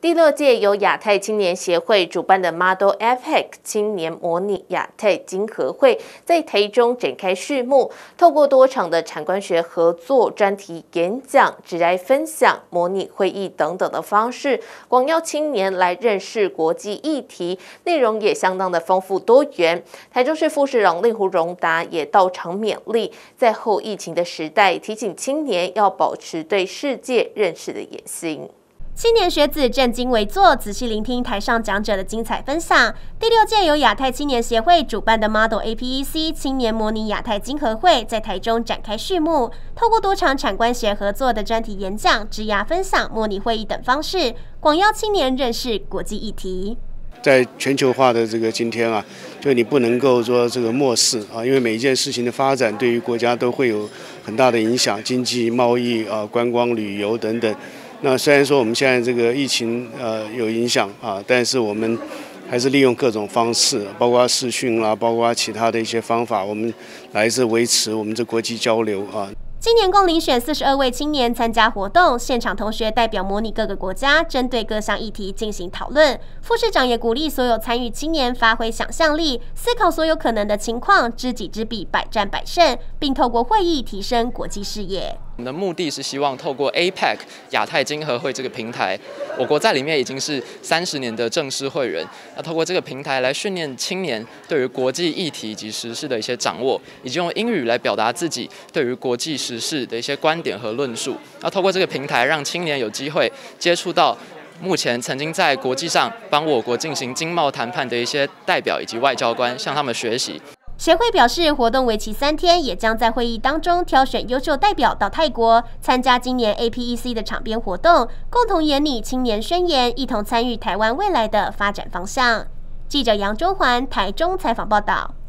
第6届由亚太青年协会主办的 Model APEC 青年模拟亚太经合会在台中展开序幕，透过多场的产官学合作、专题演讲、职涯分享、模拟会议等等的方式，广邀青年来认识国际议题，内容也相当的丰富多元。台中市副市长令狐荣达也到场勉励，在后疫情的时代，提醒青年要保持对世界认识的野心。 青年学子正襟危坐，仔细聆听台上讲者的精彩分享。第6届由亚太青年协会主办的 Model APEC 青年模拟亚太经合会在台中展开序幕，透过多场产官学合作的专题演讲、职涯分享、模拟会议等方式，广邀青年认识国际议题。 在全球化的这个今天啊，就你不能够说这个漠视啊，因为每一件事情的发展对于国家都会有很大的影响，经济、贸易啊、观光、旅游等等。那虽然说我们现在这个疫情有影响啊，但是我们还是利用各种方式，包括视讯啦，包括其他的一些方法，我们来自维持我们这国际交流啊。 今年共遴选42位青年参加活动，现场同学代表模拟各个国家，针对各项议题进行讨论。副市长也鼓励所有参与青年发挥想象力，思考所有可能的情况，知己知彼，百战百胜，并透过会议提升国际视野。 我们的目的是希望透过 APEC 亚太经合会这个平台，我国在里面已经是30年的正式会员。那透过这个平台来训练青年对于国际议题及时事的一些掌握，以及用英语来表达自己对于国际时事的一些观点和论述。那透过这个平台，让青年有机会接触到目前曾经在国际上帮我国进行经贸谈判的一些代表以及外交官，向他们学习。 协会表示，活动为期3天，也将在会议当中挑选优秀代表到泰国参加今年 APEC 的场边活动，共同研拟青年宣言，一同参与台湾未来的发展方向。记者杨中环台中采访报道。